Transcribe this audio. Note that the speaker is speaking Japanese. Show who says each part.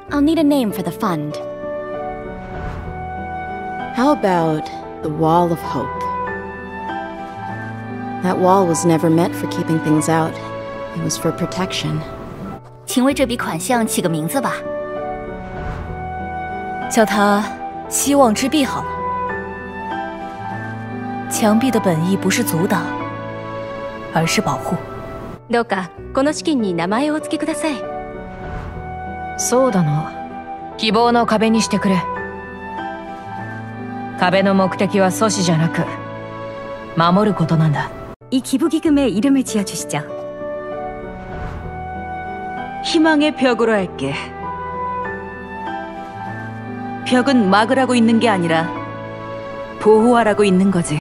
Speaker 1: I'll need a name for the fund.
Speaker 2: How about the Wall of Hope? That wall was never meant for keeping things out. It was for protection.
Speaker 1: 请为这笔款项起个名字吧。
Speaker 3: 叫它“希望之壁”好了。墙壁的本意不是阻挡，而是保护。
Speaker 4: どうかこの資金に名前をお付けください。
Speaker 5: そうだな。希望の壁にしてくれ。壁の目的は阻止じゃなく、守ることなんだ。
Speaker 4: 이 기부기금에 이름을 지어주시죠.
Speaker 6: 희망의 벽으로 할게. 벽은 막으라고 있는 게 아니라 보호하라고 있는 거지.